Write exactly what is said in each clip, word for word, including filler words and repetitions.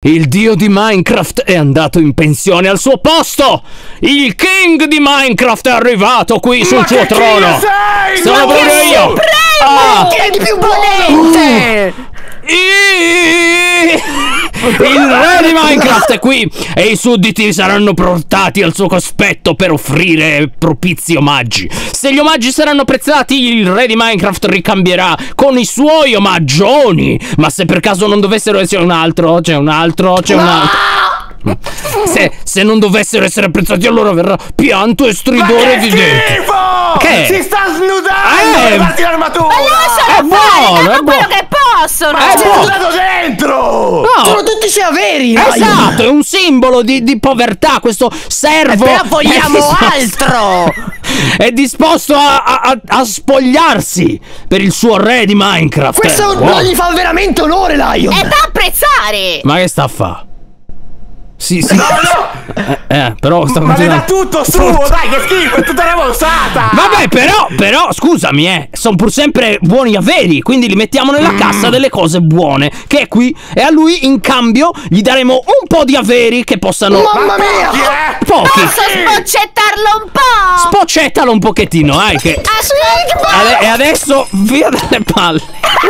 Il dio di Minecraft è andato in pensione al suo posto! Il king di Minecraft è arrivato qui sul suo trono! Sei? Sono proprio io! Ah. Chi è di più potente? Il re di Minecraft è qui e i sudditi saranno portati al suo cospetto per offrire propizi omaggi. Se gli omaggi saranno apprezzati, il re di Minecraft ricambierà con i suoi omaggioni. Ma se per caso non dovessero essere un altro, c'è un altro, c'è un altro. Se, se non dovessero essere apprezzati, allora verrà pianto e stridore di denti. Che? Si sta snudando eh, per farsi l'armatura! Ma lascialo è buono, fare, è quello che possono! Ma si è snudato dentro! No. Sono tutti severi! Esatto, è un simbolo di, di povertà, questo servo. Eh, però vogliamo è altro! È disposto a, a, a spogliarsi per il suo re di Minecraft. Questo wow. non gli fa veramente onore, Lion! È da apprezzare! Ma che sta a fa? Sì, sì. No, no! Eh, eh, però sta Ma le continuando. dà tutto suo, dai, che schifo, è tutta ravosata! Vabbè, però, però, scusami, eh, sono pur sempre buoni a veri, quindi li mettiamo nella Mm. cassa delle cose buone, che è qui, e a lui, in cambio, gli daremo un po' di averi che possano... Mamma mia! Chi è? Pochi! Posso spoccettarlo un po'? Spoccettalo un pochettino, eh, che... Aspetta! Ade- e adesso, via dalle palle.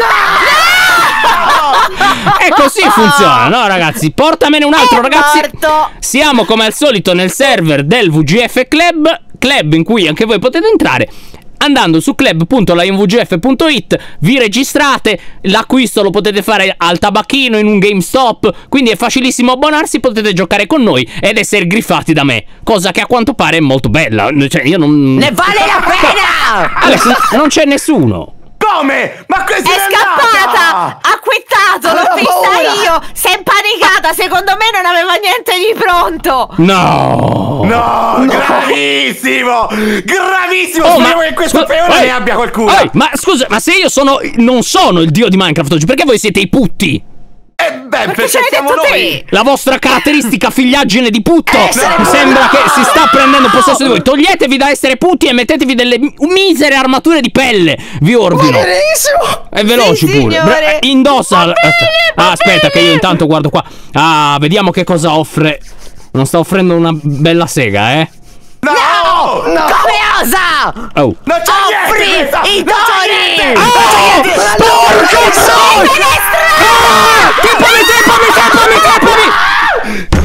E così funziona, no ragazzi? Portamene un altro, È ragazzi. morto. Siamo come al solito nel server del V G F Club, club in cui anche voi potete entrare. Andando su club punto lion v g f punto it vi registrate, l'acquisto lo potete fare al tabacchino, in un GameStop, quindi è facilissimo abbonarsi, potete giocare con noi ed essere griffati da me, cosa che a quanto pare è molto bella. Cioè io non... Ne vale la pena! Alex, non c'è nessuno. Come? Ma questa È è scappata! Ha quittato! L'ho Aveva vista paura. io! Si è impanicata! Secondo me non aveva niente di pronto! No! No, gravissimo! Gravissimo! Oh, Speriamo ma- che questo scu- peone Ehi, ne abbia qualcuno! ehi, ma scusa, ma se io sono... non sono il dio di Minecraft oggi, perché voi siete i putti? Eh beh, perché, ce l'hai siamo detto noi! te? La vostra caratteristica figliaggine di putto Essere mi buono! sembra che si sta prendendo possesso di voi. Toglietevi da essere putti e mettetevi delle mi- misere armature di pelle. Vi ordino. Benissimo! E veloci Sì, pure. signore. Bra- indossa. Va bene, va ah, aspetta, che io intanto guardo qua. Ah, vediamo che cosa offre. Non sta offrendo una bella sega, eh? No! No! No! Come osa? Oh. Non c'è Offri niente! questa- i non c'è doni! niente! Oh! Porca troia! Ah! Tippami, tippami, tippami, tippami!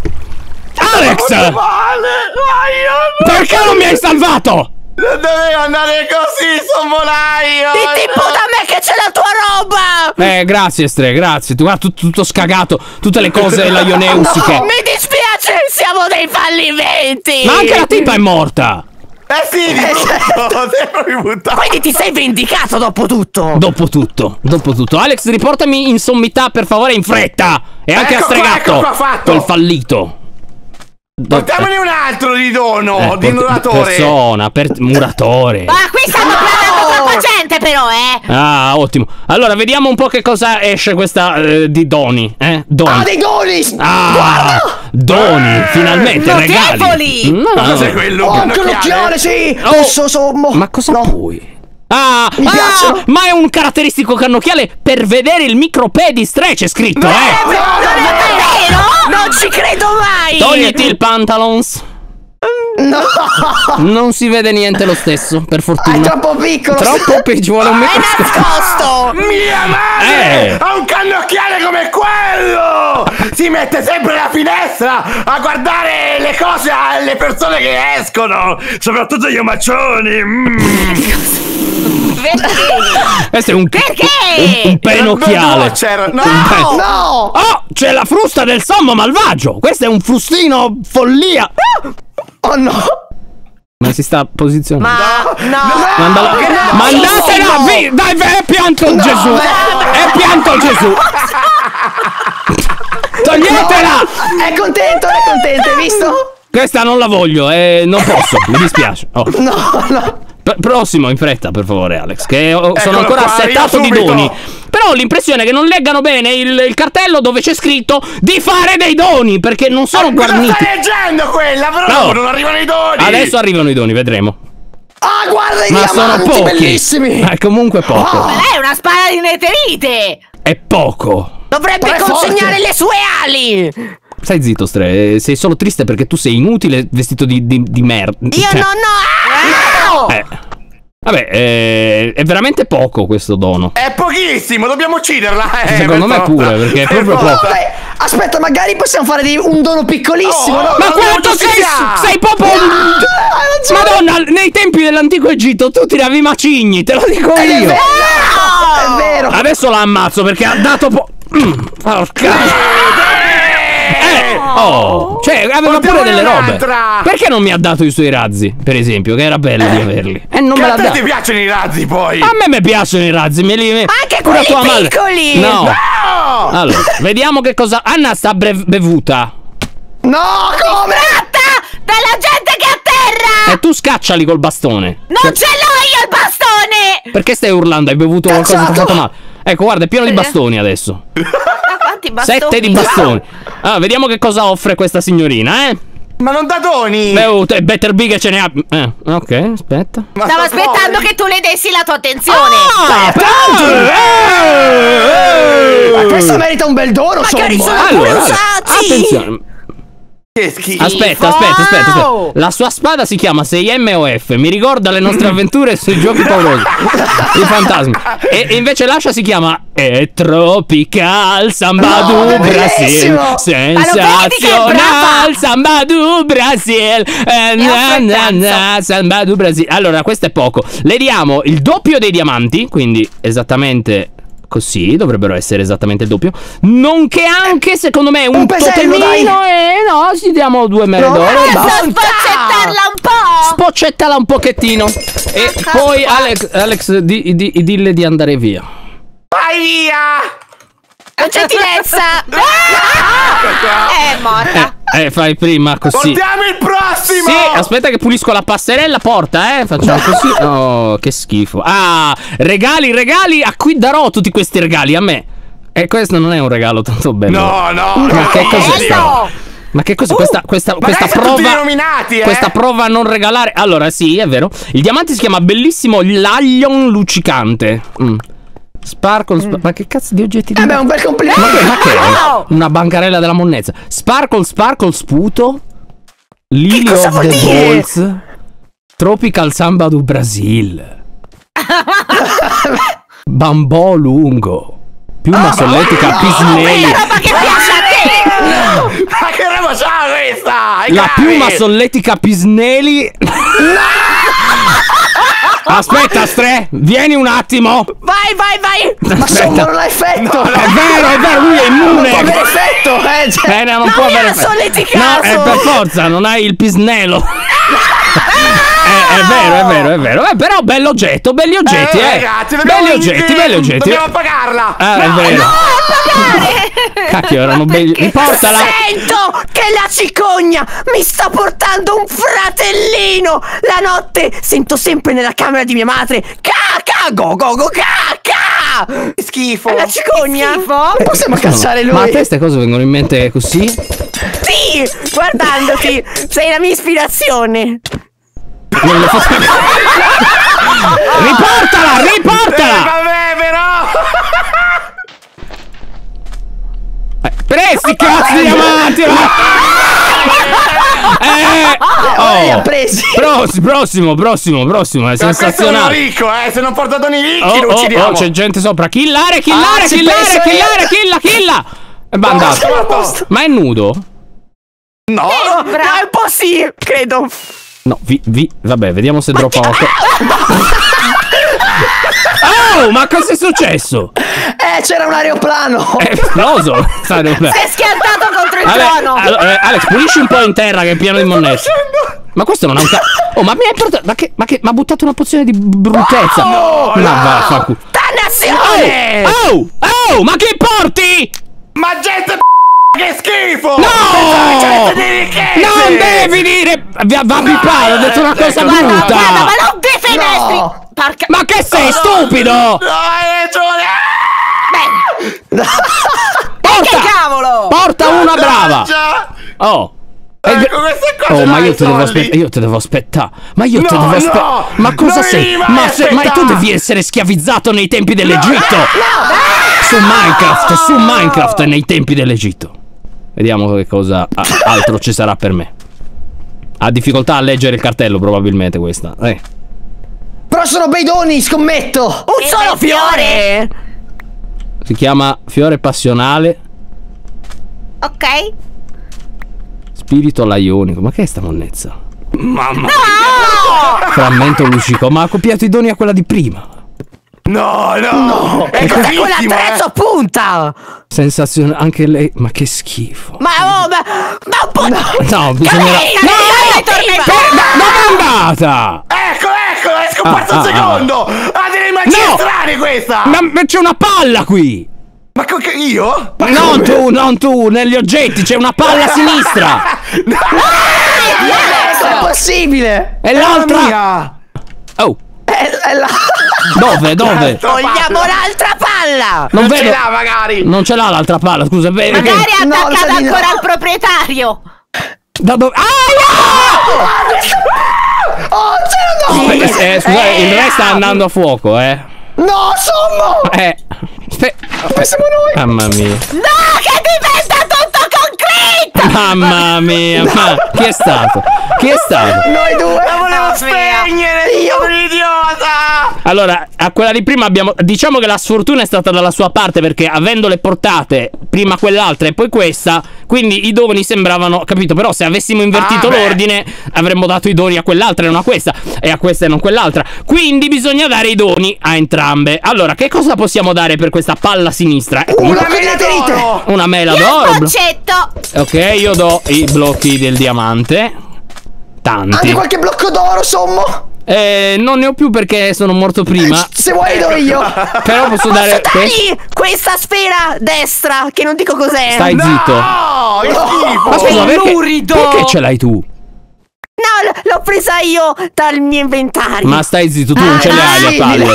Alex! Male! Lion! Perché non mi hai salvato? Non doveva andare così, sommolaio! Ti puta a me che c'è la tua roba! Eh, grazie, Stre, grazie. Tu guarda, tutto, tutto scagato, tutte le cose laioneusiche. Mi dispiace, siamo dei fallimenti! Ma anche la tipa è morta. Eh sì, di brutto! Sei proprio buttato! Quindi ti sei vendicato dopo tutto! Dopo tutto, dopo tutto. Alex, riportami in sommità, per favore, in fretta. E anche Ecco a qua, stregatto. ecco qua fatto. Quel fallito. Portiamone un altro di dono, Eh, di port- muratore! Persona, per muratore. Ma qui stanno prendendo troppa gente però, eh! Ah, ottimo. Allora, vediamo un po' che cosa esce questa eh, di doni, eh? Doni. Ah, dei doni! Ah, doni, Eh, finalmente, regali. notevoli. No, Ma no. cos'è quello? Oh, Un anche l'occhiale, sì! Oh. Posso sommo! Ma cosa No. puoi? Ah, Mi ah, piacciono. ma è un caratteristico cannocchiale per vedere il micropedistre, c'è scritto, eh? Non è vero? Non ci credo mai! Togliti il pantalons. No! Non si vede niente lo stesso, per fortuna. È troppo piccolo! Troppo pe- ci vuole un È microscopio. nascosto! Mia madre! Eh. Ha un cannocchiale come quello! Si mette sempre alla finestra a guardare le cose alle persone che escono! Soprattutto gli omaccioni! Mm. Perché? Questo è un Perché? Un, un penocchiale. Butcher, no! Un pe- No! Oh, c'è la frusta del sommo malvagio. Questo è un frustino follia. Oh no! Ma si sta posizionando. Ma no! Mandala- no, Mandatela no. via. Dai, è pianto Gesù. no. È pianto Gesù. Toglietela. È contento, è contento, hai visto? Questa non la voglio, eh, non posso, mi dispiace. Oh. No, no! P- prossimo in fretta, per favore, Alex, che ho- sono Eccolo ancora qua, assetato io di subito. doni. Però ho l'impressione che non leggano bene il, il cartello dove c'è scritto di fare dei doni, perché non sono Ma cosa guarniti. stai leggendo quella? Però No. non arrivano i doni! Adesso arrivano i doni, vedremo. Ah, guarda i Ma sono diamanti pochi. bellissimi! Ma comunque poco. Ma lei è una spada di neterite! è poco. Dovrebbe Ma è consegnare forte. le sue ali. Stai zitto, Stre, sei solo triste perché tu sei inutile vestito di, di, di merda. Io Cioè, non ho. eh. Vabbè, eh, è veramente poco questo dono. È pochissimo, dobbiamo ucciderla. Eh, Secondo per me forza. pure, perché è Per proprio forza. poco. Dai, aspetta, magari possiamo fare dei- un dono piccolissimo, Oh, no? Ma Ma quanto non ci sei, sia! sei proprio un... Madonna, nei tempi dell'antico Egitto tu tiravi i macigni, te lo dico Ed è io. vero, è vero. Adesso la ammazzo perché ha dato po... Mm, porca... Eh, oh, cioè aveva pure Portiamone delle robe. un'altra. Perché non mi ha dato i suoi razzi, per esempio, che era bello di averli? E non Che me a l'ha te dato. ti piacciono i razzi poi? A me mi piacciono i razzi, me li Anche pure quelli tua madre. piccoli. No. No! Allora, vediamo che cosa Anna sta brev- bevuta. No, come? Tratta dalla gente che atterra. E tu scacciali col bastone. Non ce l'ho io il bastone. Perché stai urlando? Hai bevuto qualcosa che ti ha Cazzato. fatto male? Ecco, guarda, è pieno di bastoni adesso. Ma quanti bastoni? Sette di bastoni. Allora, vediamo che cosa offre questa signorina, eh? Ma non da doni! Beh, te- Better Big che ce ne ha. Eh, ok, aspetta. Ma Stavo sto aspettando fuori. che tu le dessi la tua attenzione. Ah, Ma eh, eh, questa merita un bel dono, Magari insomma. sono- Allora, pure allora, usati. attenzione. Che schifo! Aspetta, aspetta, aspetta, aspetta. La sua spada si chiama sei M O F. Mi ricorda le nostre avventure sui giochi paurosi. I fantasmi. E, e invece l'ascia si chiama E Tropical Samba No, du è Brasil. bellissimo. Ma lo vedi che è Sensazional brava? Samba du Brasil. Eh, Ne ho na, na, frettanza. na, Samba du Brasil. Allora, questo è poco. Le diamo il doppio dei diamanti, quindi esattamente così, dovrebbero essere esattamente il doppio. Nonché anche, secondo me, un, Un pesello, totemino dai. e no, ci diamo due mere No, d'oro. eh, e basta. Posso spoccettarla un po'? Spoccettala un pochettino. E Cazzo. poi Alex, Alex di, di- dille di andare via. Vai via! Con gentilezza. Ah! È morta. Eh, fai prima così. Portiamo il prossimo! Sì, aspetta che pulisco la passerella, porta, eh. Facciamo così. Oh, che schifo. Ah, regali, regali. A cui darò tutti questi regali? A me. E questo non è un regalo tanto bello. No, no, Ma no, che cos'è? bello. sta- Ma che cos'è questa, questa, magari questa sono tutti prova? nominati, eh. Questa prova a non regalare. Allora, sì, è vero. Il diamante si chiama bellissimo l'aglion luccicante. Mm. Sparkle, sp- ma che cazzo di oggetti di Eh beh, un bel complimento. Ma che, ma che è? No! Una bancarella della monnezza. Sparkle, sparkle, sputo. Lily cosa of vuol the dire? Balls. Tropical Samba do Brasil. Bambò lungo. Piuma solletica pisnelli. Quella roba che piace a te. Ma che roba c'ha questa? I La cavi! piuma solletica pisnelli. Aspetta, Stre, vieni un attimo. Vai, vai, vai. Ma insomma, non ha effetto. È vero, è vero, lui è immune. Non ha effetto, eh. Cioè. Eh, no, non Non può mi avere ha effetto. solleticato. No, è per forza, non hai il pisnello. Eh, è vero, è vero, è vero. Eh, però bello oggetto, belli oggetti, eh. ragazzi, dobbiamo belli oggetti, belli oggetti. Dobbiamo pagarla! Ah, è vero. Cacchio, erano belli. Riportala. Sento che la cicogna mi sta portando un fratellino. La notte sento sempre nella camera di mia madre. Caca, go go go caca. Schifo! È la cicogna. Schifo. Non possiamo cacciare lui. Ma a te queste cose vengono in mente così? Sì, guardandoti, sei la mia ispirazione. Non le fa- Riportala, Eh, riportala. vabbè, però! Eh, presi cazzo di diamanti. va. Eh, Ora li ha oh. presi. Prossimo, prossimo, prossimo, prossimo, è Ma questo è uno sensazionale. ricco, eh! Se non porta doni ricchi Oh, lo oh, uccidiamo! oh, c'è gente sopra. Killare, killare, Ah, ci killare, penso io. killare, killa, killa. E va andato. Morto. Ma è nudo? No! È un po' sì, credo. No, vi, vi, vabbè, vediamo se droppa qualcosa. Oh, ma cosa è successo? Eh, c'era un aeroplano. È esploso. Sai dov'è? Si è schiantato contro il Vabbè, trono. allora, eh, Alex, pulisci un po' in terra che è pieno di monnezze. Ma questo non ha un ca... Oh, ma mi hai portato... Ma che... Ma che... Ma ha buttato una pozione di bruttezza. Oh, ma no. vaffanculo. Dannazione! Oh! Oh! Ma che porti? Ma gente che schifo! No! Gente di ricchezze! Non devi dire... Va, va a pipare, ho detto una cosa Guarda, brutta. guarda, ma non ti finestri. No. Porca... Ma che sei, stupido? No, hai ragione! Beh, Porta! che cavolo? Porta una brava. Già. Oh. Ecco, queste cose Oh, ma io dai, te devo soldi. aspettare. Io te devo aspettare. Ma io te No, devo aspettare. no, ma cosa non sei? devi mai Ma, se- ma tu aspettare. devi essere schiavizzato nei tempi dell'Egitto. Su Minecraft, su Minecraft nei tempi dell'Egitto. Vediamo che cosa a- altro ci sarà per me. Ha difficoltà a leggere il cartello, probabilmente questa. Eh. Però sono bei doni, scommetto. Un E solo bel fiore! Si chiama fiore passionale. Ok. Spirito laionico. Ma che è sta monnezza? Mamma Frammento lucico. Ma ha copiato i doni a quella di prima. No, no, è Cos'è cosissimo, quell'attrezzo eh. a punta? Sensazione. Anche lei. Ma che schifo. Ma oh, ma, ma un po' di... No, bisognerà. Dove è andata? Ecco, ecco, è scomparso Ah, un ah, secondo. Ha delle magie No. strane questa. Ma ma c'è una palla qui! Ma co- che io? Ma Non come? tu, non tu, negli oggetti c'è una palla a sinistra! No. È possibile. E Mamma l'altra? mia. Oh, È, è la... dove, dove? Vogliamo l'altra palla! Non Non vedo. ce l'ha magari. Non ce l'ha l'altra palla, scusa, è vero che- Magari è No, attaccata sa di no. ancora al proprietario. Da dove? Oh, ce Ah! l'ho! Eh, scusate, il re sta andando a fuoco, eh. No, sommo! Eh. Spe- Siamo noi! Mamma mia. No, che diventa tutto concreto. Mamma mia, ma chi è stato? Chi è stato? Noi due! La volevo Mamma mia. spegnere, io un idiota. Allora, a quella di prima abbiamo. Diciamo che la sfortuna è stata dalla sua parte perché avendole portate prima quell'altra e poi questa, quindi i doni sembravano. Capito? Però se avessimo invertito Ah, beh. l'ordine, avremmo dato i doni a quell'altra e non a questa, e a questa e non quell'altra. Quindi bisogna dare i doni a entrambe. Allora, che cosa possiamo dare per questa palla sinistra? Eh, Una Una mela d'oro. una mela Il d'oro. boccetto. Ok, io do i blocchi del diamante. Tanti. Anche qualche blocco d'oro, sommo! Eh, non ne ho più perché sono morto prima. Se vuoi do io! Però posso dare. Posso dargli questa sfera destra, che non dico cos'è. Stai zitto. No, che Ma schifo. scusa, perché, lurido. perché ce l'hai tu? No, l- l'ho presa io dal mio inventario. Ma stai zitto, tu non ce le hai le sì. palle.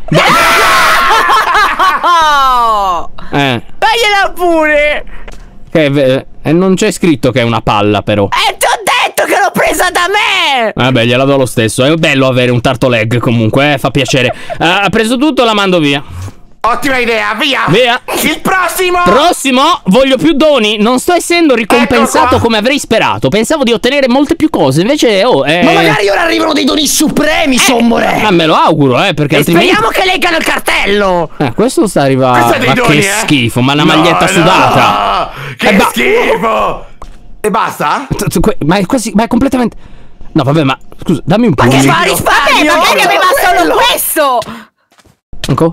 Oh. Eh, Dagliela pure. che, eh, eh, non c'è scritto che è una palla, però. E ti ho detto che l'ho presa da me. Vabbè, gliela do lo stesso. È bello avere un tartoleg comunque, eh, fa piacere. Eh, ha preso tutto, la mando via. Ottima idea, via. Via. Il prossimo. Prossimo, voglio più doni. Non sto essendo ricompensato Ecco qua. come avrei sperato. Pensavo di ottenere molte più cose. Invece, oh, eh, Ma magari ora arrivano dei doni supremi, sommore! ma me lo auguro, eh, perché E altrimenti. speriamo che leggano il cartello. Eh, questo sta arrivando. Questo è dei Ma doni, che eh. schifo, ma una No, maglietta no, sudata. Che Eh, ba- schifo. E basta? T- t- que- Ma è quasi. Ma è completamente. No, vabbè, ma scusa, dammi un po'. Ma che di- fa Vabbè, risparmio? magari aveva solo questo. Ecco.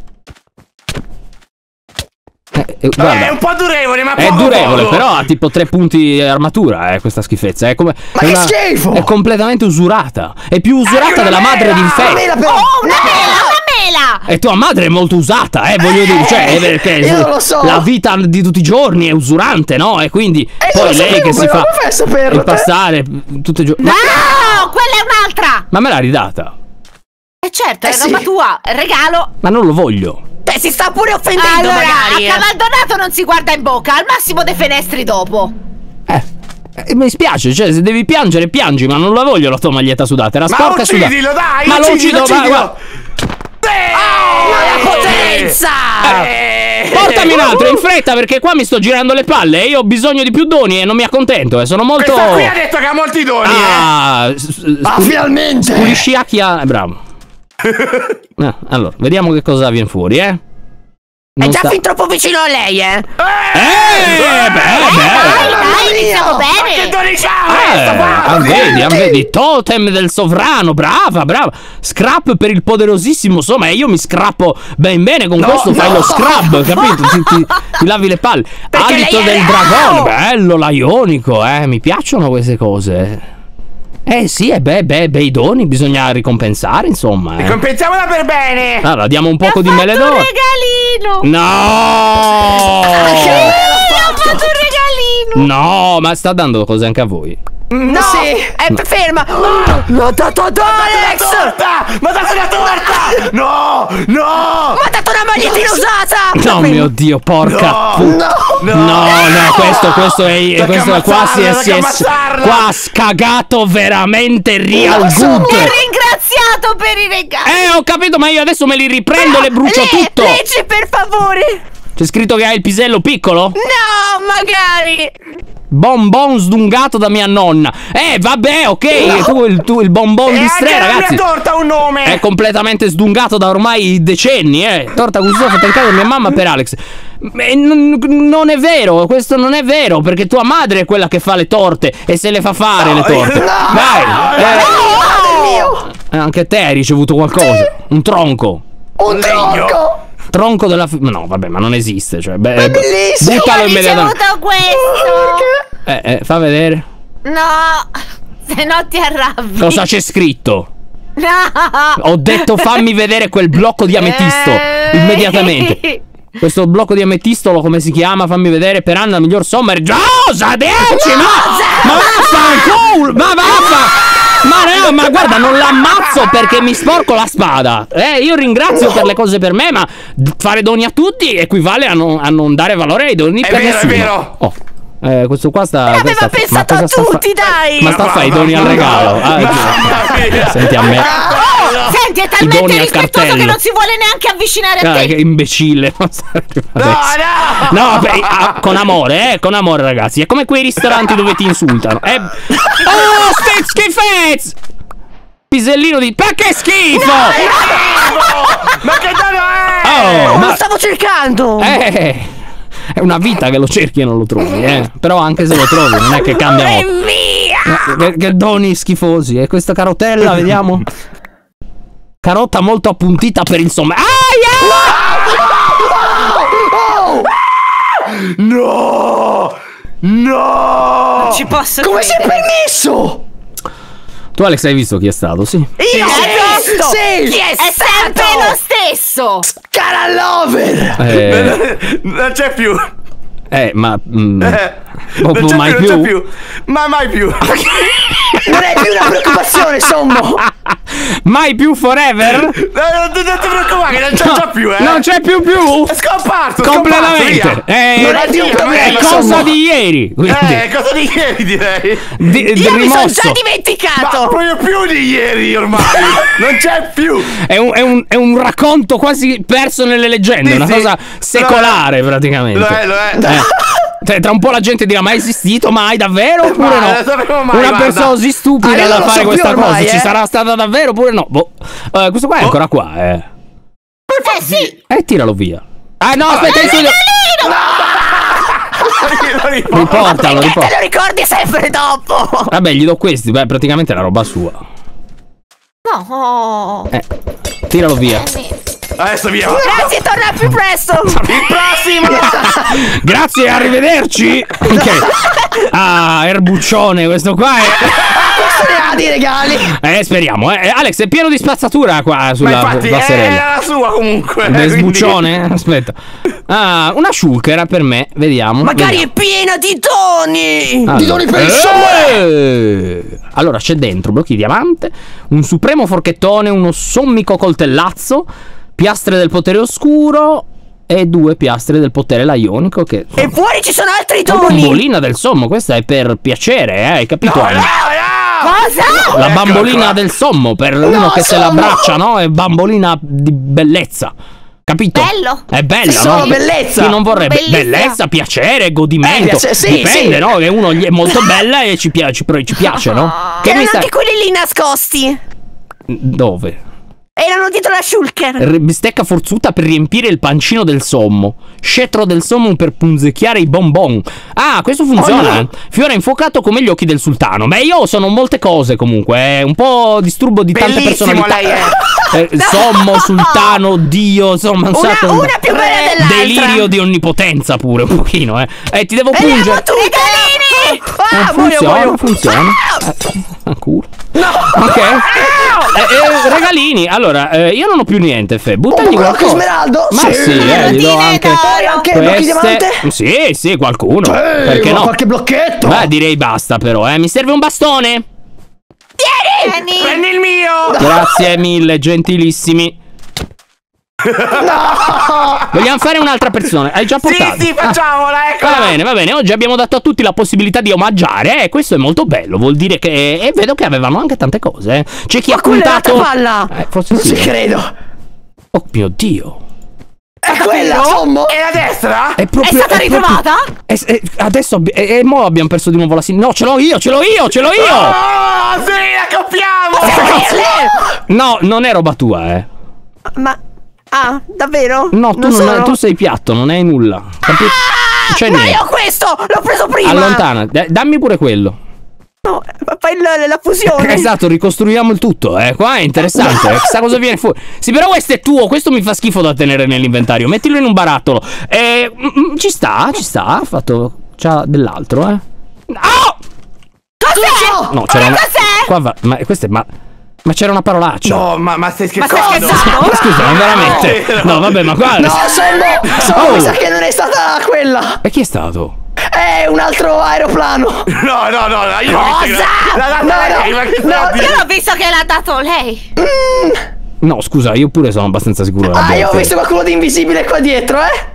Eh, eh, Eh, guarda. è un po' durevole, ma È poco durevole, poco. però ha tipo tre punti armatura, eh, questa schifezza. È come. Ma è che schifo! È completamente usurata. È più usurata Anche una della madre di mela! Fede. Mela però! Oh, una mela, una mela. E tua madre è molto usata, eh, voglio dire, cioè, è perché io non lo so. la vita di tutti i giorni è usurante, no? E quindi Eh, poi lo lei sapevo, che si però, fa come fai a saperlo, il te? passare tutti i giorni. Ma, No, quella è un'altra. ma me l'ha ridata. E certo, è Eh, sì. roba tua, è regalo. Ma non lo voglio. Beh, si sta pure offendendo Allora, magari. a eh. cavaldonato non si guarda in bocca, al massimo dei fenestri dopo. Eh, eh, mi spiace, cioè, se devi piangere, piangi, ma non la voglio la tua maglietta sudata. Era Ma sporca e sudata. uccidilo, dai, Ma lo uccidilo, uccido, ma uccidilo. guarda. Eh, Ma la potenza! eh. Portami un altro in fretta perché qua mi sto girando le palle e io ho bisogno di più doni e non mi accontento. E sono molto. Questa qui ha detto che ha molti doni, eh. Ah, s- s- Ah, finalmente! pulisci a chi ha. Bravo. Eh, allora, vediamo che cosa viene fuori, eh. È Non già sta- fin troppo vicino a lei, eh. Eh, beh, beh. Dai, mamma dai, mia. iniziamo Ma che bene. doni c'ha Eh, questa, guarda. ah, vedi, ah, vedi, totem del sovrano, brava, brava. Scrap per il poderosissimo, insomma, e io mi scrappo ben bene con questo, fai no. lo scrub, capito? Ti, ti- ti lavi le palle. Perché Alito lei è del bravo. dragone, bello, laionico, eh, mi piacciono queste cose. Eh sì, e beh, beh, bei doni, bisogna ricompensare, insomma, eh. Compensiamola per bene. Allora, diamo un poco di Ho fatto mele un d'oro. regalino. No! Sì, ho fatto un regalino. No, ma sta dando cose anche a voi. No, No, Sì. è ferma. L'ho dato ad Alex. Ma dato una torta! No! No! Ma ha dato una magliettina usata. No, mio Dio, porca. No! No, no, questo, questo è. Tocca Questo qua si è, ammazzarla, si è. tocca ammazzarla. Qua ha scagato veramente real Non so, good. Mi ha ringraziato per i regali. Eh, ho capito, ma io adesso me li riprendo e le brucio Le- tutto. Leggi, per favore. C'è scritto che hai il pisello piccolo? No, magari. Bonbon sdungato da mia nonna. Eh, vabbè, ok. Tu, il, tu il bonbon E di anche Stre, la ragazzi. mia torta ha un nome! È completamente sdungato da ormai decenni, eh. Torta gustosa fatta in casa da mia mamma per Alex. E non, non è vero, questo non è vero, perché tua madre è quella che fa le torte e se le fa fare le torte. Vai. Eh, anche te hai ricevuto qualcosa. Un tronco. Un tronco. Tronco della fi- no, vabbè, ma non esiste, cioè, beh, È bellissimo. buttalo Ho immediatamente. ricevuto questo. Eh, eh, fa vedere. No, se no ti arrabbi. Cosa c'è scritto? No. Ho detto fammi vedere quel blocco di ametisto Eh. immediatamente. Questo blocco di ametistolo, come si chiama? Fammi vedere. Per Anna, miglior Sommer. Rosa dieci, no! Ma vaffanculo! Ma vaffa! Ma no, ma guarda, non l'ammazzo perché mi sporco la spada. Eh, io ringrazio per le cose per me, ma fare doni a tutti equivale a non, a non dare valore ai doni È per vero, è nessuno. vero. Oh. Eh, questo qua sta. Aveva questa- pensato ma a cosa sta fa- tutti, dai. Ma sta a fare i doni al regalo. Ah, giusto. Senti a me. Senti, è I doni talmente al rispettoso cartello. che non si vuole neanche avvicinare a Ah, te. che imbecille. No, no! No, beh, ah, con amore, eh, con amore, ragazzi. È come quei ristoranti dove ti insultano. Eh. Oh, ste schifezze! Pisellino di. Ma che schifo! Ma che dono è? Oh, Ma lo ma. stavo cercando. Eh. È una vita che lo cerchi e non lo trovi, eh. Però anche se lo trovi, non è che cambia E molto. via. Che, che doni schifosi. E questa carotella, vediamo. Carota molto appuntita per il somma. No! No! Ci posso Come si è credere. permesso? Tu, Alex, hai visto chi è stato? Sì. Io ho visto. Sì. Chi è, È sempre stato? lo stesso. Cara Lover. Eh, Non c'è più! eh ma. Mm, Eh, proprio non c'è mai più, non più? c'è più! Ma mai più! Non è più una preoccupazione, Sommo. Mai più forever? No, non, non ti preoccupare, non c'è già più, eh! Non c'è più più? È scomparso! Completamente. Scomparso, Eh, Non è più un via, problema, è via. cosa insomma. di ieri. Quindi, via. Eh, cosa di ieri direi? di, di Io mi sono rimosso. già Ma dimenticato. proprio più di ieri ormai! Non c'è più! È un, è, un, è un racconto quasi perso nelle leggende. Sì, Una sì. cosa secolare, praticamente. Lo è, lo è! Eh. Cioè, tra un po' la gente dirà: ma è esistito mai davvero? Oppure Ma no? non sapevo mai, Una guarda. persona così stupida Ah, io da non lo fare so più questa ormai, cosa. Ci eh. sarà stata davvero oppure no? Boh. Eh, questo qua è ancora qua, eh. Eh sì. Eh, tiralo via. Ah, no, aspetta, il figlio. Lo riporto. Riportalo, Perché te riportalo. lo ricordi sempre dopo? Vabbè, gli do questi. Beh, praticamente è la roba sua. No. Eh, tiralo via. Adesso via! Grazie, torna più presto. Il prossimo! Grazie, arrivederci. Ok. Ah, erbuccione, questo qua è. Questo ne ha di regali. Eh, speriamo, eh. Alex, è pieno di spazzatura qua Ma sulla infatti passerella. era la sua comunque! Un quindi- sbuccione? Aspetta. Ah, una shulker per me, vediamo. Magari è vediamo. piena di doni. Allora. Di doni per il Sommo. Eh! Allora, c'è dentro blocchi di diamante, un supremo forchettone, uno sommico coltellazzo, piastre del potere oscuro e due piastre del potere laionico che... E fuori ci sono altri La doni. bambolina del sommo, questa è per piacere, eh, hai capito? No, no, Anna? no! Cosa? La Ecco bambolina qua. del sommo, per uno che se sommo! l'abbraccia, no? È bambolina di bellezza. Capito? Bello. È bella, Solo no? bellezza. Chi non vorrebbe Bellezza. bellezza, piacere, godimento. Eh, piace- sì, Dipende, sì. no? Che uno gli è molto bella e ci piace, però ci piace, no? Che Erano mi sta... anche quelli lì nascosti. Dove? Erano dietro la shulker. R- bistecca forzuta per riempire il pancino del sommo. Scettro del sommo per punzecchiare i bonbon. Ah, questo funziona. Oh, no. Fiore infuocato come gli occhi del sultano. Beh, io sono molte cose comunque. È un po' disturbo di tante Bellissimo personalità. lei è! Eh, sommo, sultano, dio, insomma, un Una, sacco. una più bella dell'altra. Delirio di onnipotenza pure, un pochino, eh. Eh, ti devo E le pungere. battute. Ah, Eh, muoio, funziona, muoio. funziona. Eh, culo. No. Ok. eh, regalini. Allora, eh, io non ho più niente, Fe. Buttagli Un blocco qualcosa. smeraldo? Ma sì, eh, gli do anche Poi anche blocchi diamante? Sì, sì, qualcuno. Ehi, Perché ma no? qualche blocchetto? Beh, direi basta però, eh. Mi serve un bastone. Vieni! Prendi il mio! Grazie mille, gentilissimi. No! Vogliamo fare un'altra persona? Hai già portato? Sì, sì, facciamola, ecco. Va bene, va bene. Oggi abbiamo dato a tutti la possibilità di omaggiare. E questo è molto bello. Vuol dire che. E vedo che avevano anche tante cose. Eh. C'è chi Ma ha quella è la puntato. cavalla! Eh, forse Non ci sì. credo. Oh mio Dio. È quella, Sommo? E la destra? È proprio. È stata proprio- ritrovata? è- è- adesso. abbi- E, e mo abbiamo perso di nuovo la sinistra. No, ce l'ho io, ce l'ho io, ce l'ho io. Oh, sì, la copiamo! No, non è roba tua, eh. Ma... Ah, davvero? No, tu, non sono... hai- tu sei piatto, non hai nulla. Capi- Ah, C'è ma niente. io ho questo! L'ho preso prima! Allontana, D- dammi pure quello. No, fai il- la fusione! Esatto, ricostruiamo il tutto, eh. Qua è interessante. eh. Chissà cosa viene fuori. Sì, però questo è tuo. Questo mi fa schifo da tenere nell'inventario. Mettilo in un barattolo. Eh, mm, mm, ci sta, ci sta. Ha fatto. C'ha dell'altro, eh. Oh! Cos'è? No, c'era una. Cos'è? Qua va. Ma questo è. Ma. Ma c'era una parolaccia. No, ma, ma stai Ma stai scherzando? scherzando? Scusa, ma veramente. No, vabbè, ma qua. No, Sommo! Sommo, Oh. mi sa che non è stata quella! E chi è stato? È un altro aeroplano! No, no, no, no, io l'ho Cosa? visto che l'ha data No, lei, no, ma che no, stai a dire? Io l'ho visto che l'ha dato lei. No, scusa, io pure sono abbastanza sicuro. Ah, dell'abbia io ho fatto. visto qualcuno di invisibile qua dietro, eh?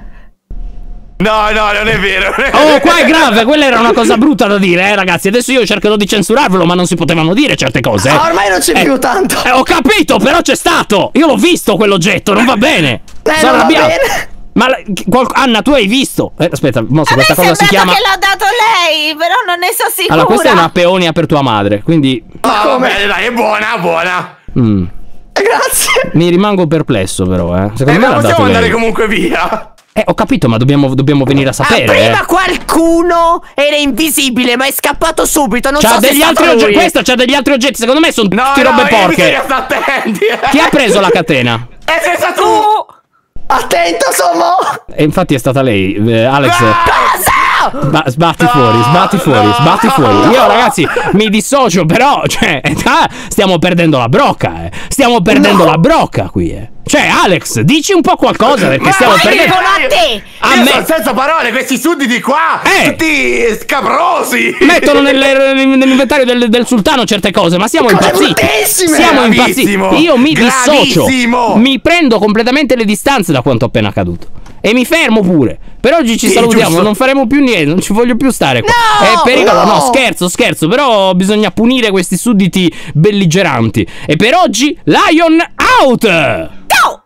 No, no, non è vero. non è Oh, vero. qua è grave, quella era una cosa brutta da dire, eh, ragazzi. Adesso io cercherò di censurarvelo, ma non si potevano dire certe cose. eh. Ah, ormai non c'è Eh, più tanto! Eh, ho capito, però c'è stato. Io l'ho visto quell'oggetto, non va bene. Eh, Sono non va arrabbiato. bene. Ma la- chi- qual- Anna, tu hai visto? Eh, aspetta, mo se A me questa è cosa si sembrato chiama. che l'ha dato lei, però non ne so sicura. Allora, questa è una peonia per tua madre, quindi. Ah, come? vabbè, dai, è buona, buona. mm, Grazie! mi rimango perplesso, però, eh. Secondo Eh, me ma l'ha possiamo dato andare lei. comunque via. Eh, ho capito, ma dobbiamo, dobbiamo venire a Ah, sapere. prima eh. qualcuno era invisibile, ma è scappato subito. Non C'ha so se è degli stato altri lui. oggetti. Questa c'ha degli altri oggetti. Secondo me sono No, tutti no, robe io porche. bisogna stare attenti. eh. Chi ha preso la catena? È senza tu. Tu. Attento, Sommo! E infatti è stata lei, eh, Alex. Cosa? Ba- sbatti No, fuori, sbatti fuori, no, sbatti fuori. no. Io, ragazzi, mi dissocio, però, cioè, ah, stiamo perdendo la brocca, eh. Stiamo perdendo la brocca qui, eh. Cioè, Alex, dici un po' qualcosa perché Ma stiamo vai, perdendo. dicono a te. A Io me- sono senza parole, questi sudditi qua. Eh. Tutti scabrosi. Mettono nel- nell'inventario del, del sultano certe cose, ma siamo Cose impazziti. bruttissime. Siamo impazziti. Gravissimo, Io mi dissocio. gravissimo. Mi prendo completamente le distanze da quanto appena accaduto. E mi fermo pure. Per oggi ci Sì, salutiamo, giusto. non faremo più niente, non ci voglio più stare qua. No, È pericolo, no. no. scherzo, scherzo, però bisogna punire questi sudditi belligeranti. E per oggi Lion out! Ciao.